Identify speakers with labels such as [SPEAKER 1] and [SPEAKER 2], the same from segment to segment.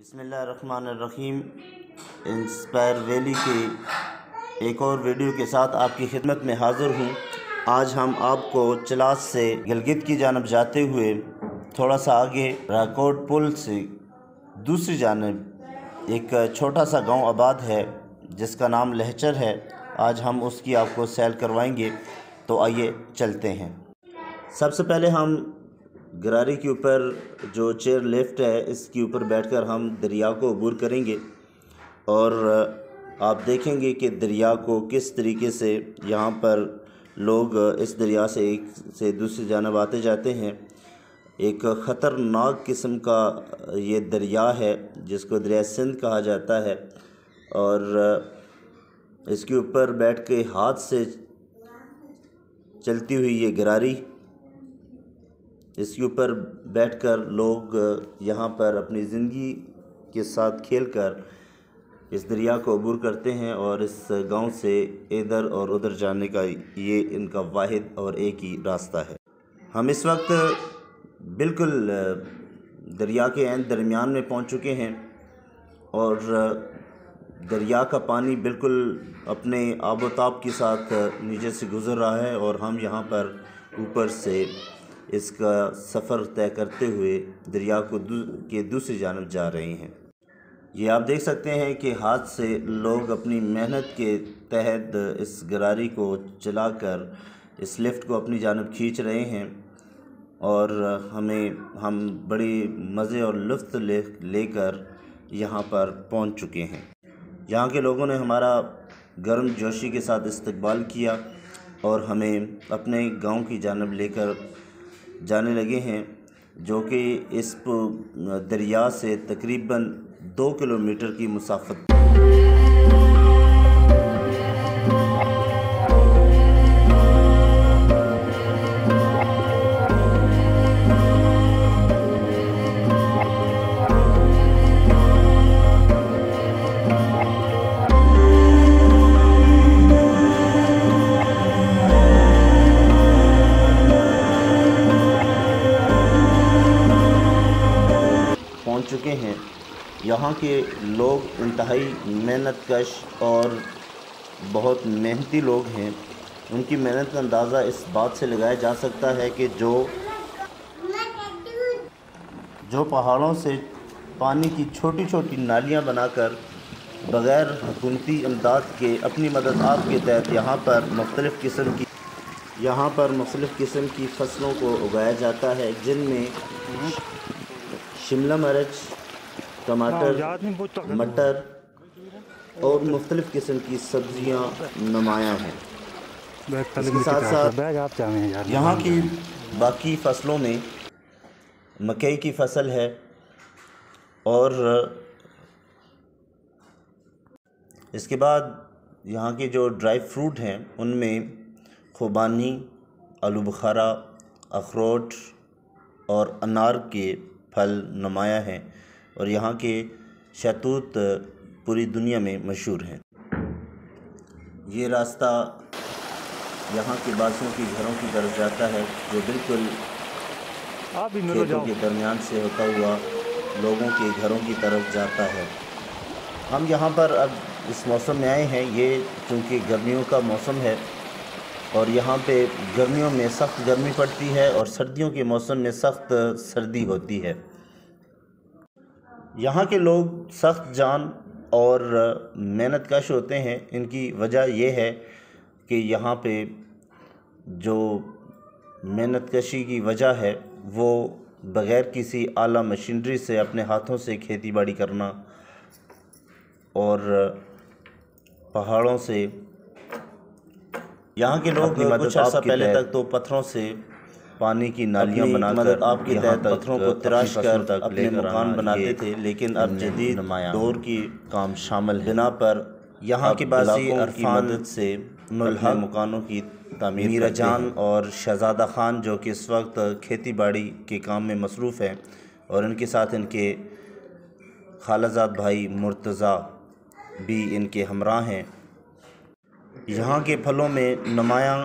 [SPEAKER 1] बिस्मिल्लाहिर्रहमानिर्रहीम। Inspire valley के एक और वीडियो के साथ आपकी खिदमत में हाज़िर हूँ। आज हम आपको चलास से गिलगित की जानब जाते हुए थोड़ा सा आगे राकोट पुल से दूसरी जानब एक छोटा सा गांव आबाद है जिसका नाम लहचर है। आज हम उसकी आपको सैर करवाएंगे, तो आइए चलते हैं। सबसे पहले हम गरारी के ऊपर जो चेयर लिफ्ट है इसके ऊपर बैठकर हम दरिया को अबूर करेंगे और आप देखेंगे कि दरिया को किस तरीके से यहाँ पर लोग इस दरिया से एक से दूसरी जानब आते जाते हैं। एक ख़तरनाक किस्म का ये दरिया है जिसको दरिया सिंध कहा जाता है और इसके ऊपर बैठ के हाथ से चलती हुई ये गरारी, इसके ऊपर बैठकर लोग यहाँ पर अपनी ज़िंदगी के साथ खेलकर इस दरिया को अबूर करते हैं और इस गांव से इधर और उधर जाने का ये इनका वाहिद और एक ही रास्ता है। हम इस वक्त बिल्कुल दरिया के ऐन दरमियान में पहुँच चुके हैं और दरिया का पानी बिल्कुल अपने आबोताब के साथ नीचे से गुज़र रहा है और हम यहाँ पर ऊपर से इसका सफ़र तय करते हुए दरिया को के दूसरी जानब जा रहे हैं। ये आप देख सकते हैं कि हाथ से लोग अपनी मेहनत के तहत इस गरारी को चलाकर इस लिफ्ट को अपनी जानब खींच रहे हैं और हम बड़े मज़े और लुत्फ़ लेकर यहाँ पर पहुँच चुके हैं। यहाँ के लोगों ने हमारा गर्म जोशी के साथ इस्तकबाल किया और हमें अपने गांव की जानब लेकर जाने लगे हैं, जो कि इस दरिया से तकरीबन 2 किलोमीटर की मुसाफत। चुके हैं। यहाँ के लोग इंतहाई मेहनत कश और बहुत मेहनती लोग हैं। उनकी मेहनत का अंदाज़ा इस बात से लगाया जा सकता है कि जो पहाड़ों से पानी की छोटी छोटी नालियाँ बनाकर बग़ैर हुकूमती इमदाद के अपनी मदद आपके तहत यहाँ पर मुख्तलिफ़ किस्म की फ़सलों को उगाया जाता है, जिनमें शिमला मिर्च, टमाटर, मटर और मुख्तलिफ़ किस्म की सब्ज़ियाँ नुमायाँ हैं। इसके साथ साथ यहाँ की बाकी फ़सलों में मकई की फ़सल है और इसके बाद यहाँ के जो ड्राई फ्रूट हैं उनमें खुबानी, आलू बुखारा, अखरोट और अनार के फल नुमायाँ हैं और यहाँ के शहतूत पूरी दुनिया में मशहूर हैं। ये रास्ता यहाँ के बासियों के घरों की तरफ जाता है, जो बिल्कुल खेतों के दरमियान से होता हुआ लोगों के घरों की तरफ जाता है। हम यहाँ पर अब इस मौसम में आए हैं, ये चूँकि गर्मियों का मौसम है और यहाँ पे गर्मियों में सख्त गर्मी पड़ती है और सर्दियों के मौसम में सख्त सर्दी होती है। यहाँ के लोग सख्त जान और मेहनत कश होते हैं। इनकी वजह यह है कि यहाँ पे जो मेहनत कशी की वजह है वो बग़ैर किसी आला मशीनरी से अपने हाथों से खेती बाड़ी करना और पहाड़ों से यहाँ के लोग कुछ अर्सा पहले तक तो पत्थरों से पानी की नालियाँ बनाकर आपके तहत पत्थरों को तराश कर अपने मकान बनाते थे, लेकिन अब जदीद दौर की काम शामिल बिना पर यहाँ के बासी की मदद से अपने मकानों की तामीर मीरा जान और शहज़ादा ख़ान, जो कि इस वक्त खेती बाड़ी के काम में मसरूफ़ हैं, और इनके साथ इनके खालाजाद भाई मुर्तज़ा भी इनके हमराह हैं। यहाँ के फलों में नुमायाँ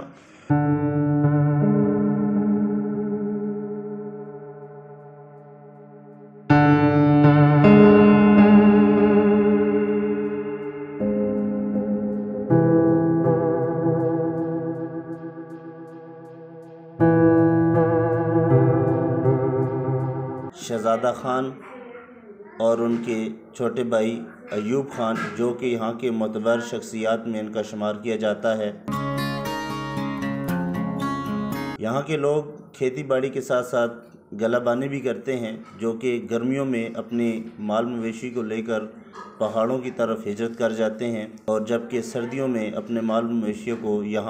[SPEAKER 1] दादा खान और उनके छोटे भाई अयूब खान, जो कि यहाँ के मोतबर शख्सियात में इनका शुमार किया जाता है। यहाँ के लोग खेती बाड़ी के साथ साथ गलाबानी भी करते हैं, जो कि गर्मियों में अपने माल मवेशी को लेकर पहाड़ों की तरफ हिजरत कर जाते हैं, और जबकि सर्दियों में अपने माल मवेशियों को यहाँ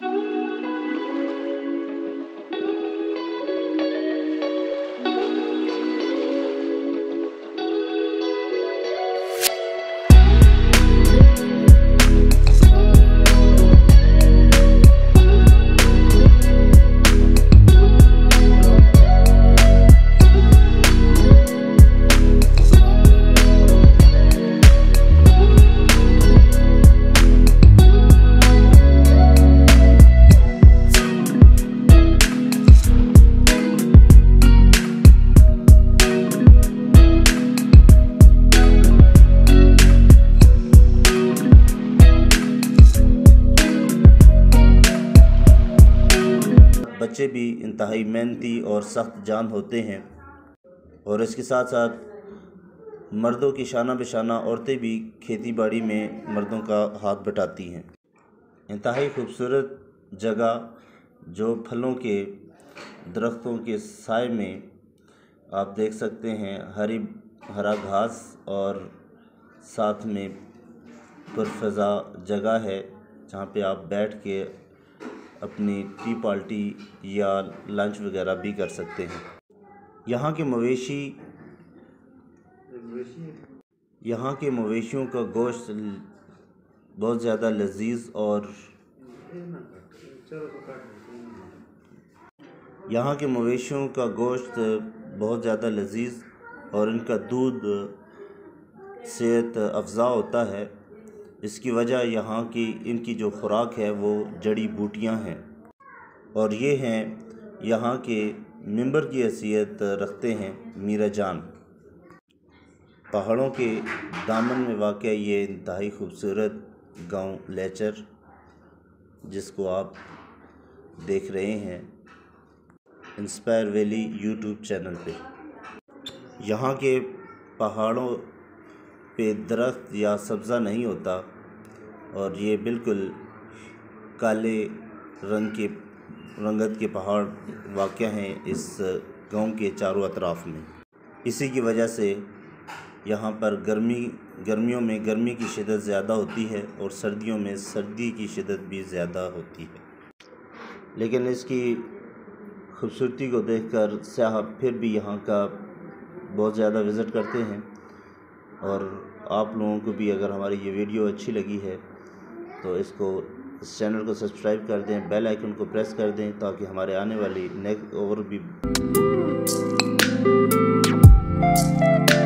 [SPEAKER 1] बच्चे भी इंतहाई मेहनती और सख्त जान होते हैं, और इसके साथ साथ मर्दों की शाना बेशाना औरतें भी खेती बाड़ी में मर्दों का हाथ बटाती हैं। इंतहाई खूबसूरत जगह, जो फलों के दरख्तों के साए में आप देख सकते हैं हरा घास, और साथ में पुरफ़ज़ा जगह है जहाँ पे आप बैठ के अपनी टी पार्टी या लंच वगैरह भी कर सकते हैं। यहाँ के मवेशियों का गोश्त बहुत ज़्यादा लजीज और इनका दूध सेहत अफ़ज़ा होता है। इसकी वजह यहाँ की इनकी जो खुराक है वो जड़ी बूटियाँ हैं, और ये हैं यहाँ के मेंबर की हैसियत रखते हैं मीरा जान। पहाड़ों के दामन में वाक़ ये इंतहाई खूबसूरत गांव लेचर, जिसको आप देख रहे हैं इंस्पायर वैली यूट्यूब चैनल पे। यहाँ के पहाड़ों पे दरख्त या सब्ज़ा नहीं होता, और ये बिल्कुल काले रंगत के पहाड़ वाक़ हैं इस गांव के चारों अतराफ़ में। इसी की वजह से यहाँ पर गर्मियों में गर्मी की शिद्दत ज़्यादा होती है, और सर्दियों में सर्दी की शिद्दत भी ज़्यादा होती है। लेकिन इसकी खूबसूरती को देखकर सयाह फिर भी यहाँ का बहुत ज़्यादा विज़िट करते हैं। और आप लोगों को भी अगर हमारी ये वीडियो अच्छी लगी है तो इस चैनल को सब्सक्राइब कर दें, बेल आइकन को प्रेस कर दें, ताकि हमारे आने वाली नेक्स्ट और भी